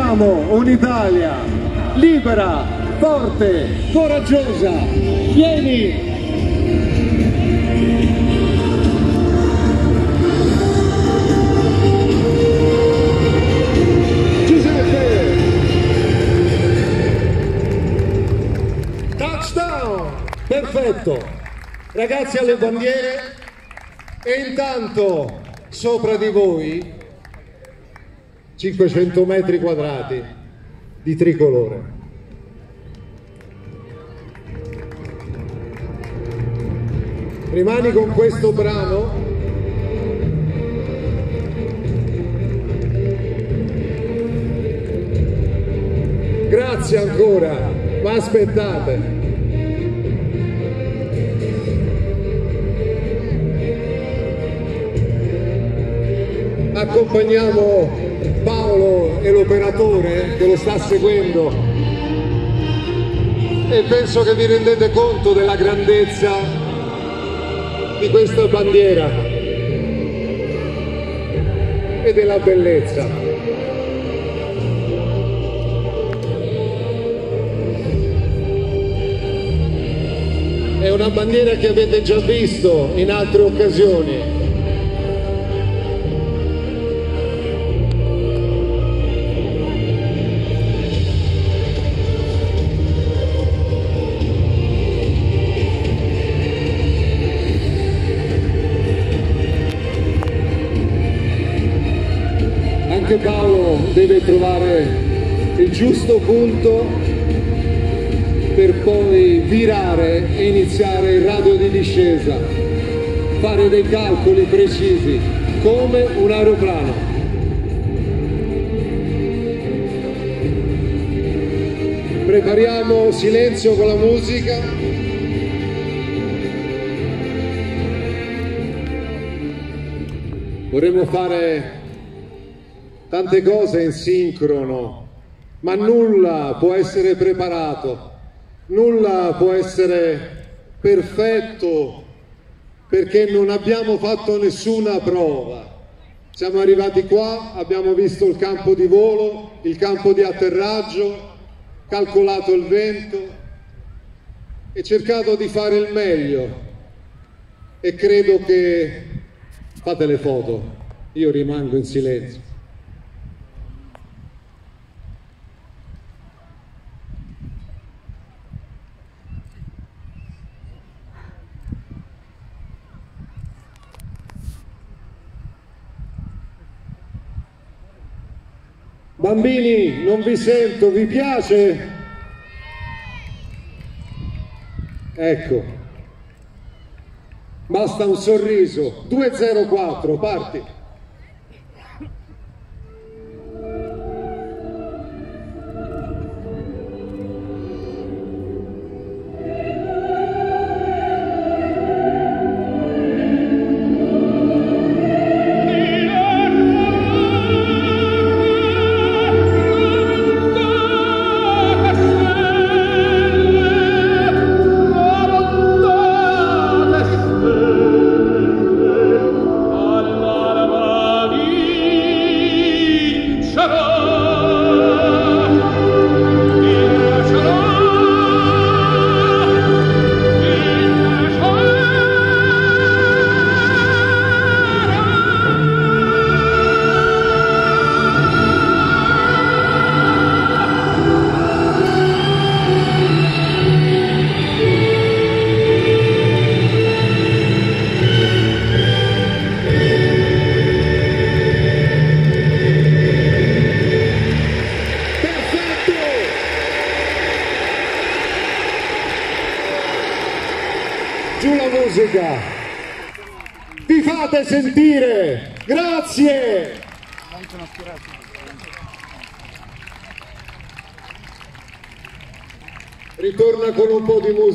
Vogliamo un'Italia libera, forte, coraggiosa. Vieni! Perfetto, ragazzi alle bandiere, e intanto sopra di voi 500 metri quadrati di tricolore. Rimani con questo brano. Grazie ancora, ma aspettate. Accompagniamo Paolo e l'operatore che lo sta seguendo e penso che vi rendete conto della grandezza di questa bandiera e della bellezza. È una bandiera che avete già visto in altre occasioni. Anche Paolo deve trovare il giusto punto per poi virare e iniziare il radio di discesa, fare dei calcoli precisi come un aeroplano. Prepariamo silenzio con la musica. Vorremmo fare tante cose in sincrono, ma nulla può essere preparato, nulla può essere perfetto perché non abbiamo fatto nessuna prova. Siamo arrivati qua, abbiamo visto il campo di volo, il campo di atterraggio, calcolato il vento e cercato di fare il meglio. E credo che... Fate le foto, io rimango in silenzio. Bambini, non vi sento, vi piace? Ecco, basta un sorriso. 204, parti. Giù la musica, vi fate sentire, grazie! Ritorna con un po' di musica.